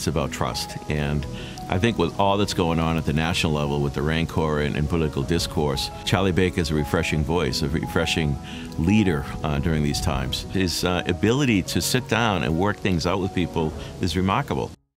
it's about trust. And I think with all that's going on at the national level with the rancor and political discourse, Charlie Baker is a refreshing voice, a refreshing leader during these times. His ability to sit down and work things out with people is remarkable.